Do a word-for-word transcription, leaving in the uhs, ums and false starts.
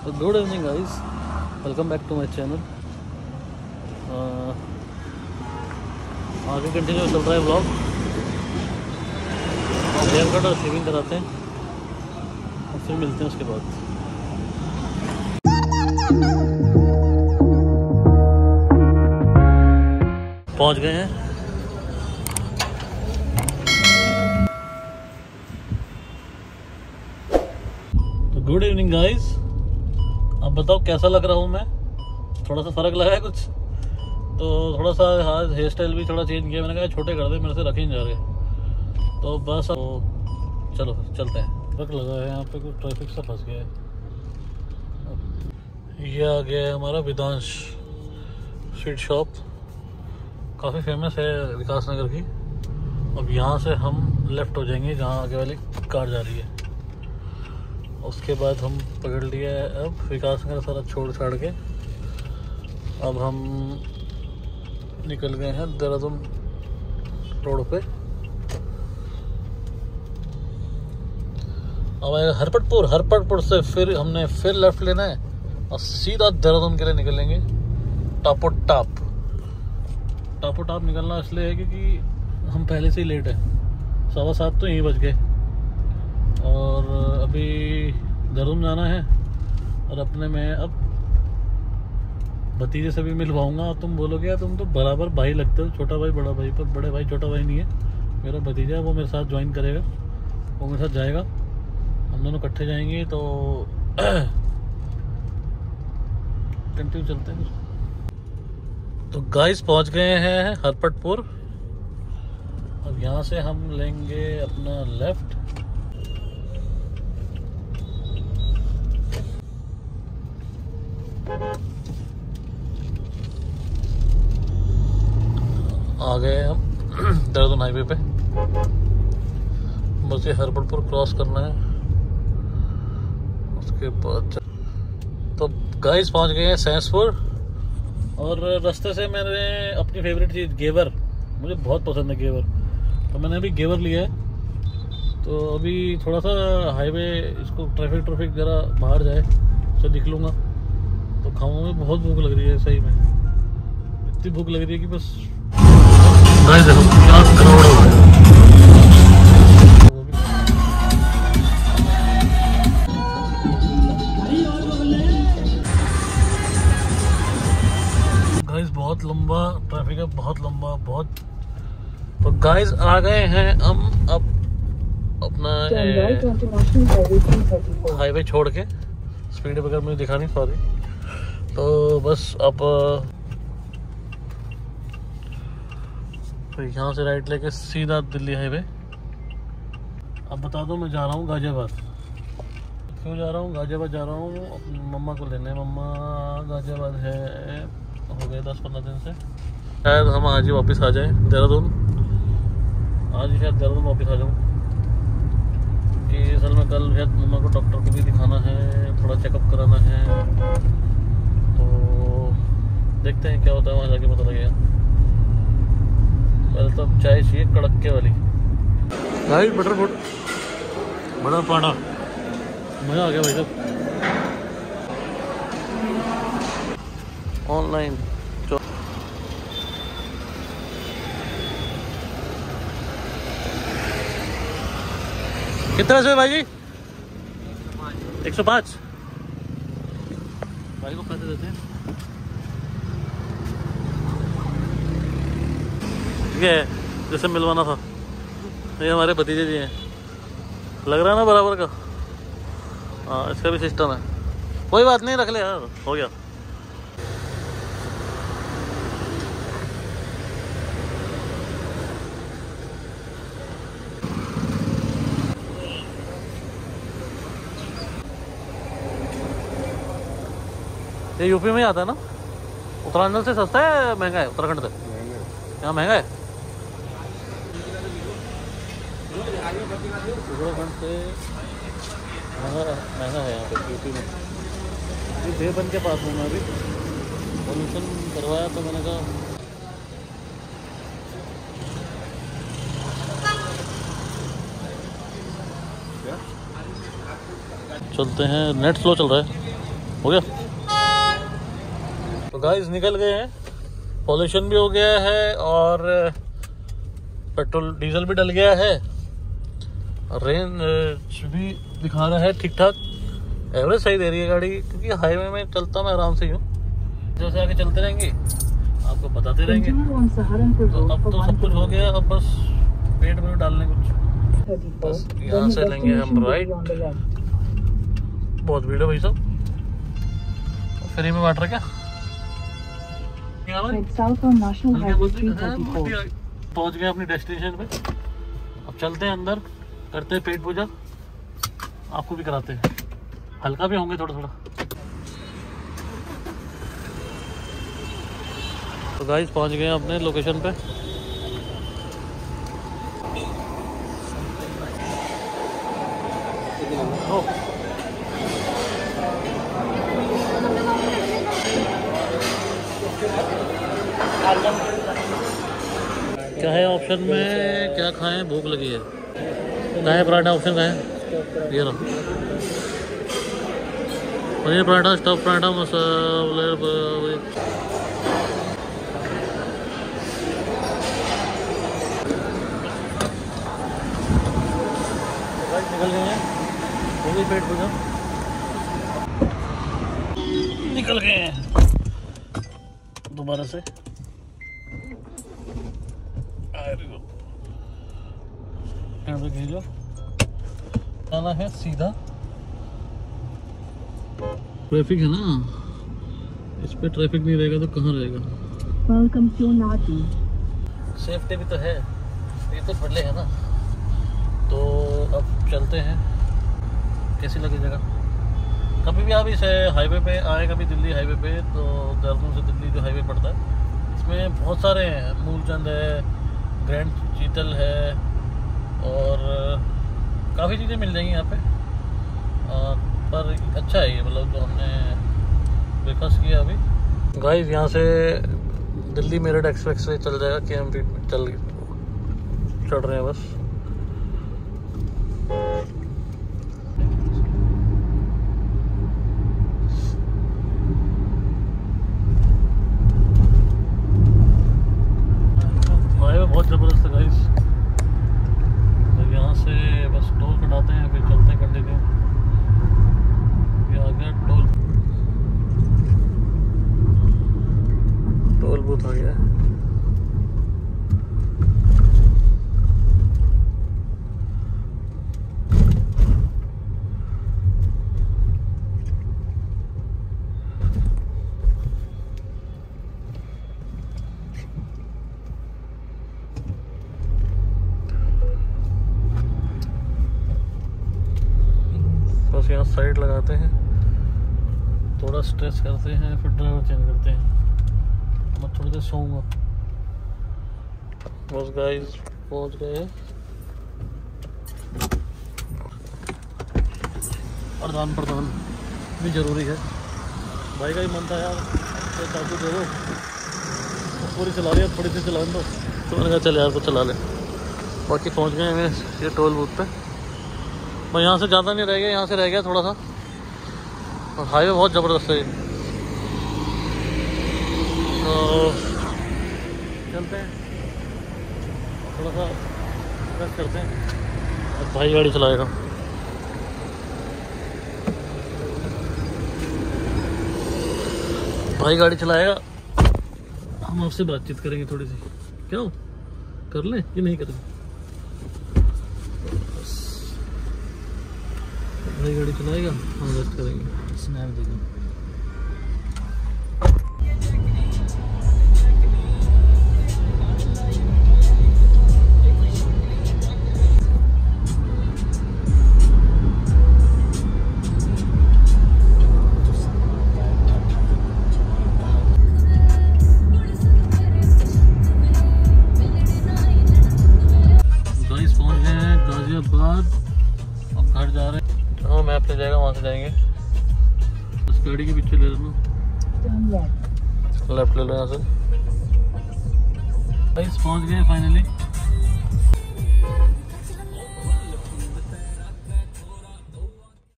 तो good evening guys, welcome back to my channel. आगे continue चल रहा है ब्लॉग। हेयर कट और शेविंग कराते हैं और फिर मिलते हैं उसके बाद। पहुंच गए हैं। तो गुड इवनिंग गाइस, अब बताओ कैसा लग रहा हूँ मैं। थोड़ा सा फ़र्क लगा है कुछ, तो थोड़ा सा हाँ हेयर स्टाइल भी थोड़ा चेंज किया। मैंने कहा छोटे कर दे, मेरे से रखे नहीं जा रहे। तो बस तो चलो चलते हैं। फ़र्क लगा है यहाँ पे, कुछ ट्रैफिक सा फंस गया है। ये आ गया है हमारा वेदांश स्वीट शॉप, काफ़ी फेमस है विकास नगर की। अब यहाँ से हम लेफ़्ट हो जाएंगे जहाँ आगे वाली कार जा रही है। उसके बाद हम पकड़ लिया है अब विकास नगर सारा छोड़ छाड़ के। अब हम निकल गए हैं देहरादून रोड पे। अब आएगा हरपटपुर। हरपटपुर से फिर हमने फिर लेफ्ट लेना है और सीधा देहरादून के लिए निकलेंगे। टापो टाप टापो टाप निकलना इसलिए है क्योंकि हम पहले से ही लेट है। सवा सात तो यहीं बज गए और अभी देहरादून जाना है। और अपने में अब भतीजे से भी मिल पाऊँगा। तुम बोलोगे यार तुम तो बराबर भाई लगते हो, छोटा भाई बड़ा भाई, पर बड़े भाई छोटा भाई नहीं है। मेरा भतीजा है, वो मेरे साथ ज्वाइन करेगा, वो मेरे साथ जाएगा, हम दोनों इकट्ठे जाएंगे। तो कंटिन्यू चलते हैं। तो गाइस पहुंच गए हैं हरपटपुर। अब यहाँ से हम लेंगे अपना लेफ्ट। आ गए हम देहरादून हाईवे पे। बस ये हरपटपुर क्रॉस करना है, उसके बाद तो गाइस पहुंच गए हैं सैंसपुर। और रास्ते से मैंने अपनी फेवरेट चीज़ घेवर, मुझे बहुत पसंद है घेवर, तो मैंने अभी घेवर लिया है। तो अभी थोड़ा सा हाईवे इसको ट्रैफिक ट्रैफिक ज़रा बाहर जाए उससे निकलूँगा तो खाऊंगा। में बहुत भूख लग रही है, सही में इतनी भूख लग रही है कि बस गाइस देखो क्या क्राउड हो रहा है। गाइस बहुत लंबा ट्रैफिक है, बहुत लंबा बहुत। तो गाइस आ गए हैं हम अब अपना हाईवे छोड़ के। स्पीड ब्रेकर मुझे दिखा नहीं, सॉरी। तो बस अब तो यहाँ से राइट लेके सीधा दिल्ली हाईवे। अब बता दो मैं जा रहा हूँ गाजियाबाद। क्यों जा रहा हूँ गाजियाबाद? जा रहा हूँ अपनी मम्मा को लेने। मम्मा गाजियाबाद है, हो गए दस पंद्रह दिन से। शायद हम आज ही वापस आ जाएं देहरादून। आज ही शायद देहरादून वापस आ जाऊँ कि असल में कल शायद मम्मा को डॉक्टर को भी दिखाना है, थोड़ा चेकअप कराना है। तो देखते हैं क्या होता है, वहाँ जाके पता लगेगा। पहले तो अब चाय चाहिए कड़के वाली। गाइस बटर बोट बड़ा पाना, मज़ा आ गया भाई साहब। ऑनलाइन कितना से भाई जी? एक सौ पाँच। भाई को पैसे देते हैं। ये जैसे मिलवाना था, ये हमारे भतीजे जी हैं। लग रहा है ना बराबर का। हाँ इसका भी सिस्टम है, कोई बात नहीं, रख ले यार, हो गया। ये यूपी में ही आता है ना? उत्तराखंड से सस्ता है महंगा है? उत्तराखंड से यहाँ महंगा है। उत्तराखंड से महंगा महंगा है यहाँ पे यूपी में। ये देवबंद के पास हूँ मैं अभी। पोल्यूशन करवाया तो मैंने कहा चलते हैं। नेट स्लो चल रहा है। हो गया। तो गाइस निकल गए हैं, पॉल्यूशन भी हो गया है और पेट्रोल डीजल भी डल गया है, रेंज भी दिखा रहा है ठीक ठाक, एवरेज सही दे रही है गाड़ी, क्योंकि हाईवे में चलता मैं आराम से ही हूँ। जैसे आगे चलते रहेंगे आपको बताते रहेंगे। तो अब तो सब कुछ हो गया, अब बस पेट में डालने कुछ, बस यहाँ से लेंगे हम राइट। बहुत भीड़ है भाई साहब, फ्री में बांट रहा क्या? पहुंच गए अपनी डेस्टिनेशन पे। अब चलते हैं अंदर, करते हैं पेट पूजा, आपको भी कराते हैं, हल्का भी होंगे थोड़ा थोड़ा। तो गाइस पहुंच गए अपने लोकेशन पे। ओ, क्या है ऑप्शन में, क्या खाएं, भूख लगी है। क्या है पराठा ऑप्शन का है, ये रहा पनीर पराठा, स्टफ पराठा, मसाला। निकल गए हैं, हो गई पेट पूजा, निकल गए हैं दोबारा से। यहाँ पे भेजो, जाना है सीधा। ट्रैफिक है ना, इस पे ट्रैफिक नहीं रहेगा तो कहाँ रहेगा। Welcome to Nati. सेफ्टी भी तो है, ये तो पड़ले है ना। तो अब चलते हैं, कैसी लगी जगह। कभी भी आप इस हाईवे पे आए, कभी दिल्ली हाईवे पे, तो देहरादून से दिल्ली जो हाईवे पड़ता है, इसमें बहुत सारे हैं, मूलचंद है, ग्रैंड चीतल है और काफ़ी चीज़ें मिल जाएंगी यहाँ पे। आ, पर अच्छा है ये, मतलब जो हमने ब्रेकफास्ट किया अभी। गाइस यहाँ से दिल्ली मेरठ एक्सप्रेस से चल जाएगा, के एम पी चल चढ़ रहे हैं बस। हाईवे बहुत ज़बरदस्त है गाइस। तो यहाँ से बस टोल कटाते हैं, फिर चलते हैं कंटिन्यू। ये आ गया टोल, टोल बूथ आ गया है। बस यहाँ साइड लगाते हैं, थोड़ा स्ट्रेस करते हैं, फिर ड्राइवर चेंज करते हैं। मैं थोड़ी देर सोऊंगा। बस गाइस पहुंच गए। प्रदान प्रदान भी जरूरी है, भाई का ही मन था यार, तो चाकू दे दो, तो पूरी चला लिया, थोड़ी सी चला दो, तो मैंने कहा चल यार तो चला ले। बाकी पहुंच गए हैं ये टोल बूथ पे। मैं यहाँ से ज़्यादा नहीं रह गया, यहाँ से रह गया थोड़ा सा, और हाईवे बहुत ज़बरदस्त है। तो चलते हैं, थोड़ा सा रेस्ट करते हैं। अब भाई गाड़ी चलाएगा। भाई गाड़ी चलाएगा, हम आपसे बातचीत करेंगे थोड़ी सी। क्या हो, कर लें कि नहीं करें? भाई गाड़ी चलाएगा, हम रेस्ट करेंगे। स्नैप देंगे। गाइस पहुंच गए हैं गाजियाबाद, अब घर जा रहे हैं। हाँ मैप ले जाएगा, वहाँ से जाएंगे। इस गाड़ी के पीछे ले लेना, लेफ्ट ले लो यहाँ से। गाइस पहुँच गए फाइनली।